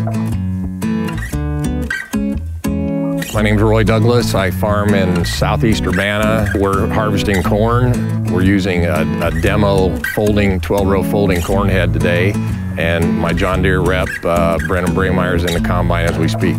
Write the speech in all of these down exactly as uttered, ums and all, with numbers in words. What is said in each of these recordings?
My name's Roy Douglas. I farm in southeast Urbana. We're harvesting corn. We're using a, a demo folding, twelve row folding corn head today. And my John Deere rep, uh, Brennan Brameyer, is in the combine as we speak.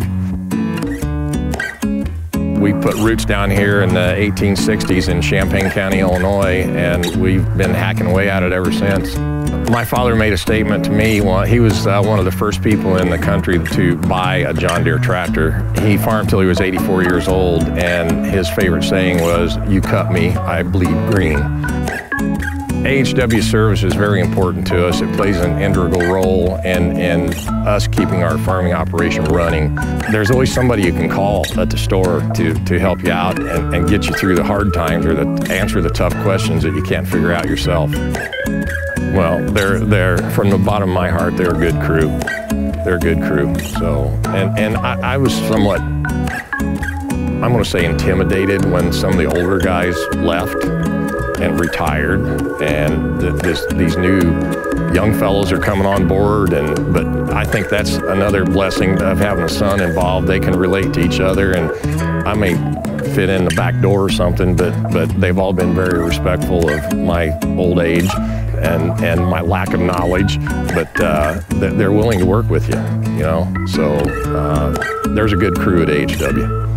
We put roots down here in the eighteen sixties in Champaign County, Illinois, and we've been hacking away at it ever since. My father made a statement to me. Well, he was uh, one of the first people in the country to buy a John Deere tractor. He farmed till he was eighty-four years old, and his favorite saying was, "You cut me, I bleed green." A H W service is very important to us. It plays an integral role in, in us keeping our farming operation running. There's always somebody you can call at the store to, to help you out and, and get you through the hard times or to answer the tough questions that you can't figure out yourself. Well, they're, they're, from the bottom of my heart, they're a good crew. They're a good crew. So, and, and I, I was somewhat, I'm going to say intimidated when some of the older guys left and retired, and th this, these new young fellows are coming on board. And but I think that's another blessing of having a son involved. They can relate to each other, and I may fit in the back door or something, but but they've all been very respectful of my old age and and my lack of knowledge. But uh, they're willing to work with you, you know. So uh, there's a good crew at A H W.